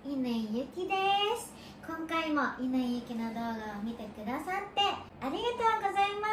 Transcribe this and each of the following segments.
乾ゆきです。今回も乾ゆきの動画を見てくださってありがとうございます。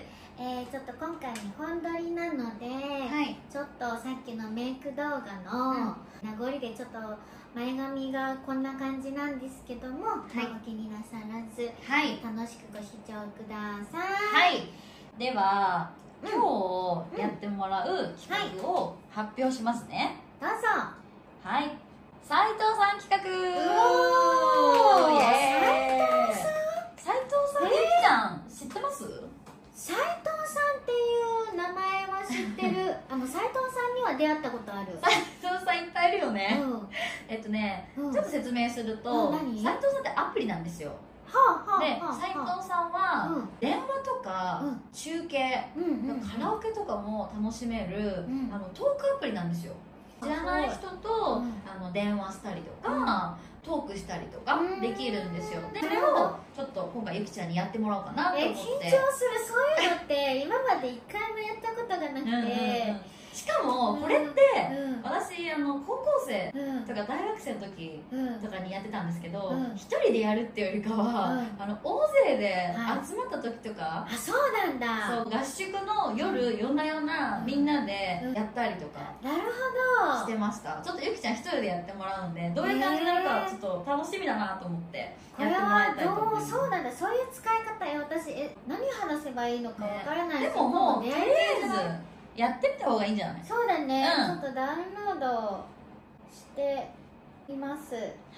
ちょっと今回2本撮りなので、ちょっとさっきのメイク動画の名残でちょっと前髪がこんな感じなんですけども、お気になさらず、楽しくご視聴ください。 では今日やってもらう企画を発表しますね。 どうぞ。 斉藤さん企画。 おー、 斉藤さん、ゆきちゃん知ってます？ 斉藤さんっていう名前は知ってる。斉藤さんには出会ったことある。 斉藤さんいっぱいいるよね。ちょっと説明すると、斉藤さんってアプリなんですよ。で、斉藤さんは電話とか中継、カラオケとかも楽しめるトークアプリなんですよ。知らない人と電話したりとかトークしたりとかできるんですよ。でそれをちょっと今回ゆきちゃんにやってもらおうかなと思って。緊張する。 そういうのって今まで一回もやったことがなくて、 しかもこれって私高校生とか大学生の時とかにやってたんですけど、一人でやるっていうよりかは大勢で集まった時とか、 そうなんだ。 合宿の夜夜な夜なみんなでやったりとかしてました。ちょっとゆきちゃん一人でやってもらうんで、どういう感じになるかちょっと楽しみだなと思ってやってもらいたいと思います。 そうなんだ。そういう使い方私何話せばいいのかわからない。 でももうとりあえずやってみた方がいいんじゃない？ そうだね、ちょっとダウンロードしています。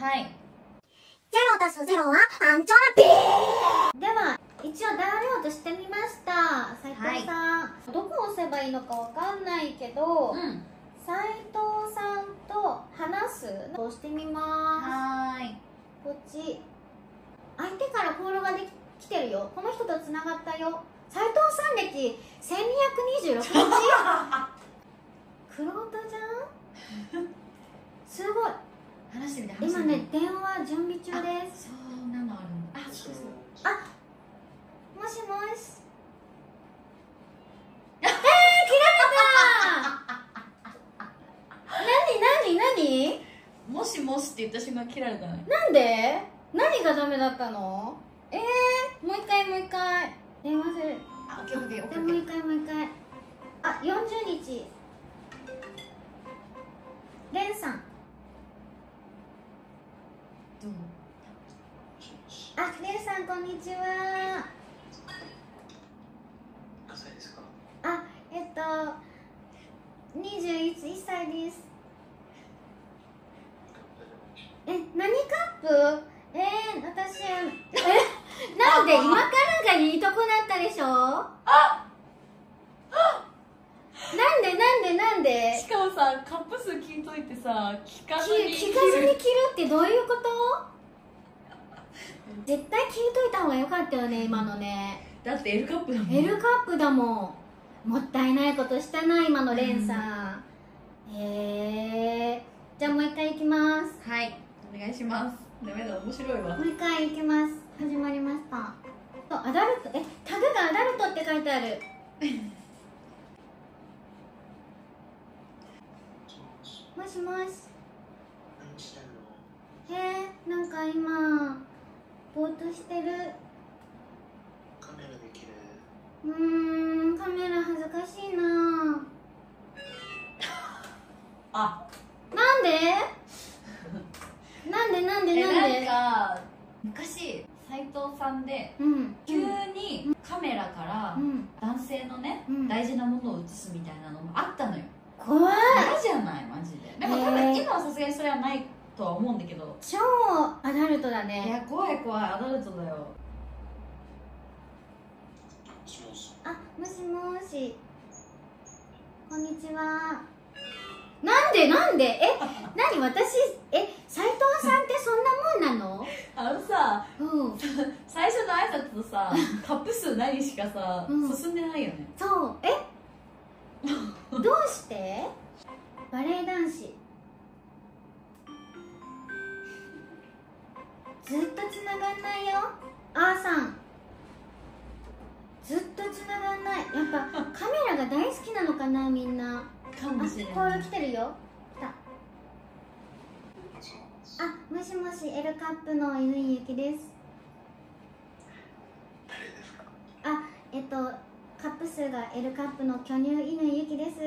0+0 はアンチョビ。 では一応ダウンロードしてみました。斉藤さん、どこ押せばいいのかわかんないけど、斉藤さんと話す押してみます。こっち相手からコールが来てるよ。この人とつながったよ。斉藤さん歴1226日。クロートじゃん。すごい。 話してみて。 今ね、電話準備中です。 そうなのあるの。 もしもし。切られた。何もしもしって言った瞬間切られたね。 なんで？何がダメだったの？もう一回電話する。 オッケーオッケーオッケー。 もう一回40日。レンさん。 どう？ レンさんこんにちは。 何歳ですか ？21歳です。何カップ？私なんで今からがいいとこだったでしょ？なんでしかもさ、カップ数聞いといてさ、聞かずに切るってどういうこと？絶対聞いといた方がよかったよね、今のね。 だって L カップだもん。 L カップだもん。もったいないことしたな、今のレンさん。じゃあもう一回いきます。 お願いします。ダメだ、面白いわ。 もう一回いきます。始まりました。アダルト、タグがアダルトって書いてある。もしもし。なんか今ぼーっとしてる。 カメラできる。 カメラ恥ずかしいな。なんで？ なんか昔斉藤さんで急にカメラから男性のね大事なものを映すみたいなのもあったのよ。 怖い。 嫌じゃないマジで。でも多分今はさすがにそれはないとは思うんだけど。 超アダルトだね。 いや怖いアダルトだよ。 もしもし。こんにちは。なんで何私斉藤さんってそんなもんなの？ さ、最初の挨拶とさ、カップ数何しかさ、進んでないよね。 そうどうして？バレエ男子ずっとつながんないよ。さんずっとつながんない。やっぱカメラが大好きなのかな、みんな。 かもしれない。 コール来てるよ。来た。 あ、もしもし、L カップの犬ゆきです。 誰ですか？ あ、カップ数が L カップの巨乳犬ゆきです。 ちな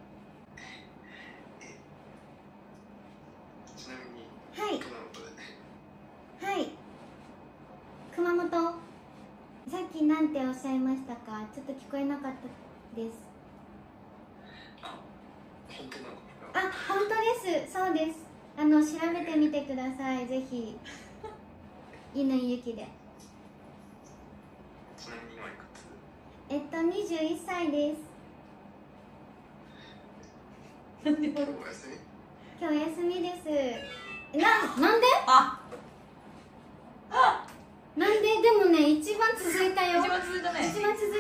みに、 はい、 熊本でね。 はい、熊本。さっきなんておっしゃいましたか？ちょっと聞こえなかったです。 あ、本当なのか。 あ、本当です。そうです。調べてみてください。ぜひ。犬ゆきで。 ちなみに今いくつ 21歳です。 今日お休み？ 今日休みです。なんで？なんで？でもね、一番続いたよ。 一番続いたね。 一番続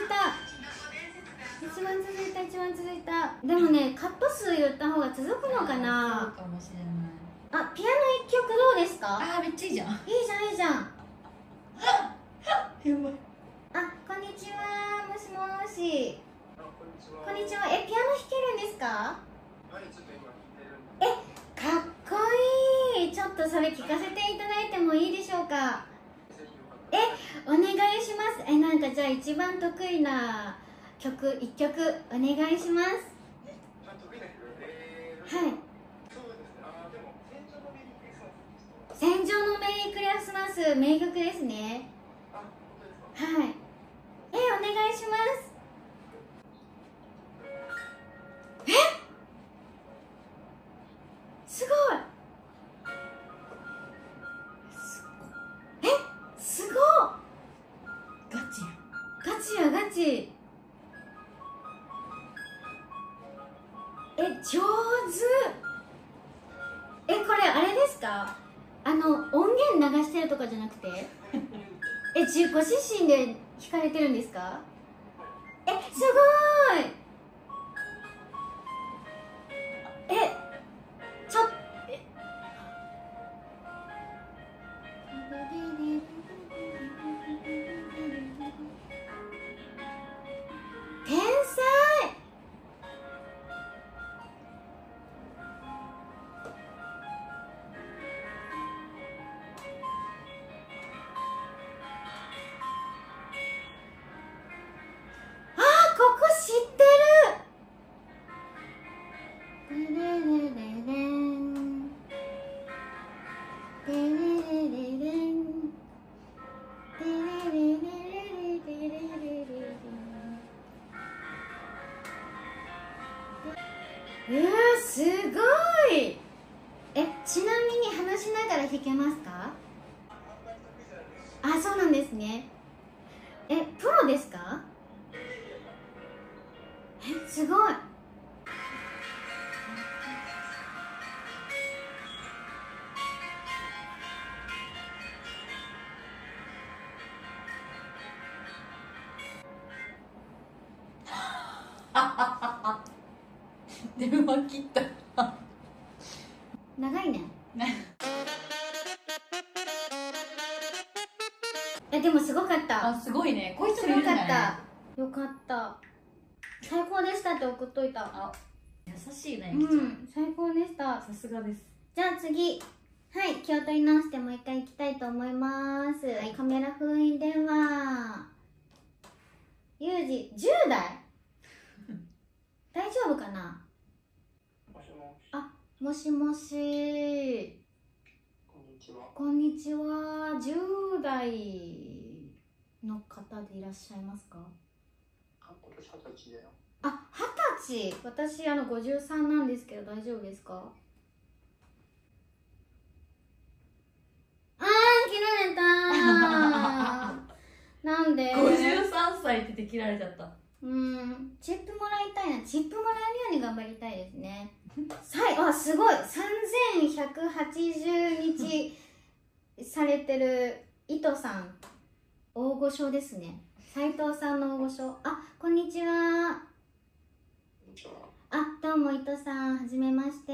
いた。でもね、カット数言った方が続くのかな。 そうかもしれない。 あ、ピアノ一曲どうですか？ めっちゃいいじゃん。 いいじゃん。 やばい。 あ、こんにちは。もしもし。 あ、こんにちは。 こんにちは。ピアノ弾けるんですか？ はい、ちょっと今聞いてるんで。 かっこいい。ちょっとそれ聞かせていただいてもいいでしょうか？お願いします。なんかじゃあ一番得意な曲1曲お願いします。 得意な曲？ はい。 そうですね。でも戦場のメリークリスマス名曲ですね。 本当ですか？ はい。お願いします。すごい。すごい。 ガチや。 ガチ。上手。これあれですか？音源流してるとかじゃなくてご自身で弾かれてるんですか？すごい。ちょっ天才。ここ知ってる。すごい。ちなみに話しながら弾けますか？そうなんですね。プロですか？すごい。 電話切った。 長いね。でもすごかった。 すごいね。こいつすごかった。よかった。最高でしたって送っといた。 優しいね。ゆきちゃん。 最高でした。 さすがです。 じゃあ次。はい、気を取り直してもう一回行きたいと思います。カメラ封印電話。ユージ、10代大丈夫かな？もしもし。こんにちは。10代の方でいらっしゃいますか？ 今年20歳だよ。 20歳。私53なんですけど大丈夫ですか？切られたなんで 53歳って切られちゃった。 チップもらいたいな。チップもらえるように頑張りたいですね。すごい。3180日されてる糸さん。大御所ですね。斉藤さんの大御所。こんにちは。どうも糸さん、はじめまして。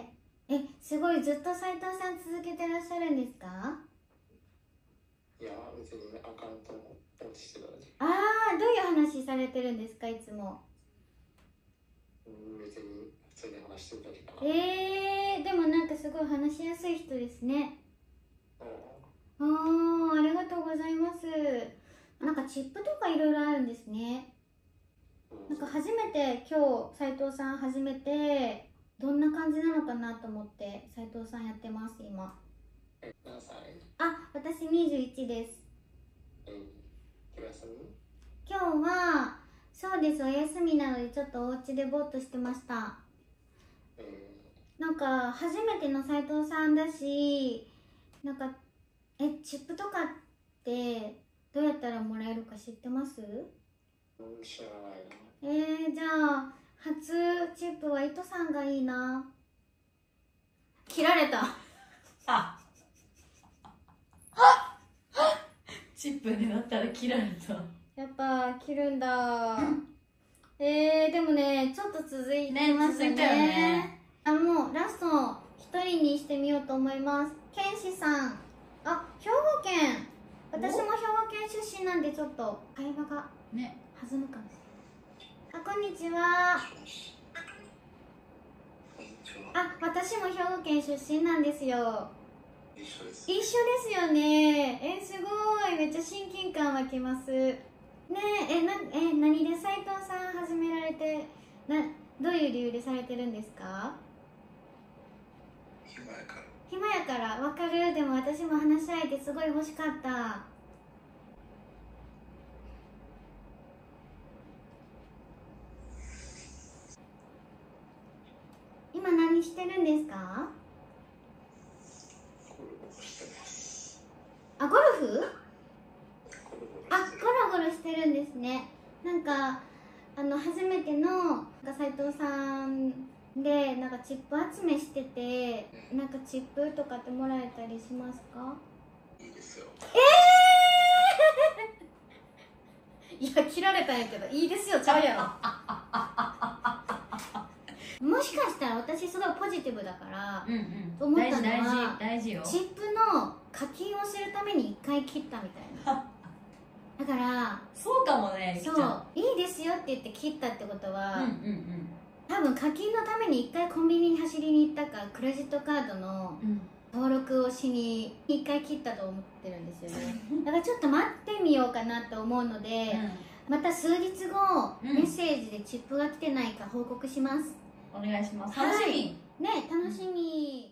すごい、ずっと斉藤さん続けてらっしゃるんですか？ いや、別にアカウントも放置してただけ。 どういう話されてるんですか、いつも？ 別に普通に話してるだけかな。 でもなんかすごい話話しやすい人ですね。 うん。 ありがとうございます。なんかチップとかいろいろあるんですね。なんか初めて今日斉藤さん始めてどんな感じなのかなと思って斉藤さんやってます今。 何歳？ 私21です。今日はそうです、お休みなのでちょっとお家でぼーっとしてました。なんか初めての斉藤さんだし、なんかチップとかってどうやったらもらえるか知ってます？ 知らないな。 じゃあ初チップは糸さんがいいな。切られた。 チップになったら切られた。 やっぱ切るんだ。でもねちょっと続いてますね。 続いたよね。 もうラスト一人にしてみようと思います。ケンシさん。兵庫県。私も兵庫県出身なんでちょっと会話がね弾むかもしれない。こんにちは。私も兵庫県出身なんですよ。 一緒です。 一緒ですよね。すごい、めっちゃ親近感湧きます。ね何で斉藤さん始められて、どういう理由でされてるんですか？ 暇やから。 暇やから、わかる。でも私も話し相手すごい欲しかった。今何してるんですか？ ゴロゴロしてます。 ゴルフ？ ゴロゴロしてる。 ゴロゴロしてるんですね。なんか初めての斉藤さんでなんかチップ集めしてて、なんかチップとかってもらえたりしますか？ いいですよ。 いや切られたんやけど、いいですよちゃうやろ。もしかしたら私すごいポジティブだから思ったのは、 大事よ。 チップの課金をするために1回切ったみたいな。だからそうかもね。 そういいですよって言って切ったってことは、多分課金のために1回コンビニに走りに行ったか、クレジットカードの登録をしに1回切ったと思ってるんですよね。だからちょっと待ってみようかなと思うので、また数日後、メッセージでチップが来てないか報告します。 お願いします。楽しみ。 ね、楽しみ。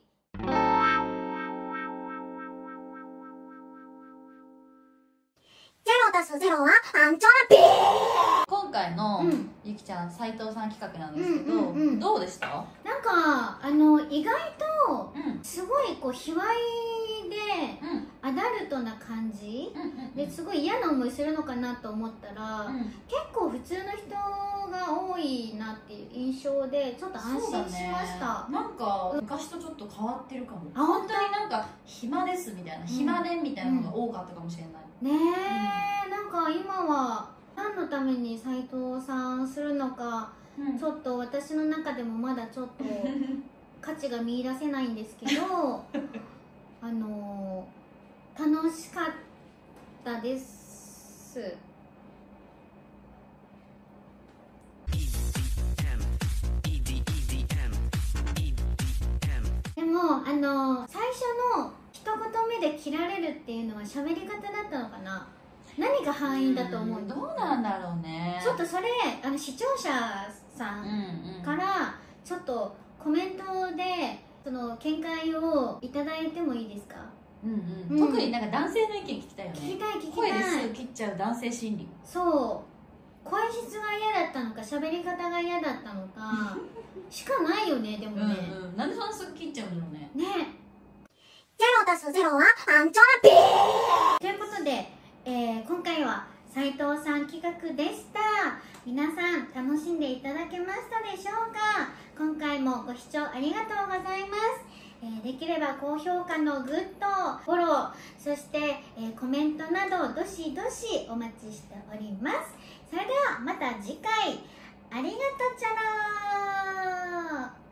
0+0はアンチョビ。 今回のゆきちゃん斉藤さん企画なんですけど、どうでした？ なんか意外とすごいこう卑猥でアダルトな感じですごい嫌な思いするのかなと思ったら、結構普通の人が多いなっていう印象でちょっと安心しました。 なんか昔とちょっと変わってるかも。本当になんか暇ですみたいな、暇でみたいなのが多かったかもしれないね。なんか今は何のために斉藤さんするのか、ちょっと私の中でもまだちょっと価値が見出せないんですけど楽しかったです。でも最初の一言目で切られるっていうのは喋り方だったのかな。何が敗因だと思う？ どうなんだろうね。 ちょっとそれ視聴者さんからちょっとコメントでその見解をいただいてもいいですか？ 特になんか男性の意見聞きたいよね。 聞きたい。 声ですぐ切っちゃう男性心理。 そう声質が嫌だったのか喋り方が嫌だったのかしかないよね。でもね、 なんでそんなすぐ切っちゃうんだろうね。 0+0はアンチョビ。 ということで、今回は斉藤さん企画でした。皆さん楽しんでいただけましたでしょうか？今回もご視聴ありがとうございます。できれば高評価のグッド、フォロー、そして、コメントなどどしどしお待ちしております。それではまた次回、ありがとちゃらー。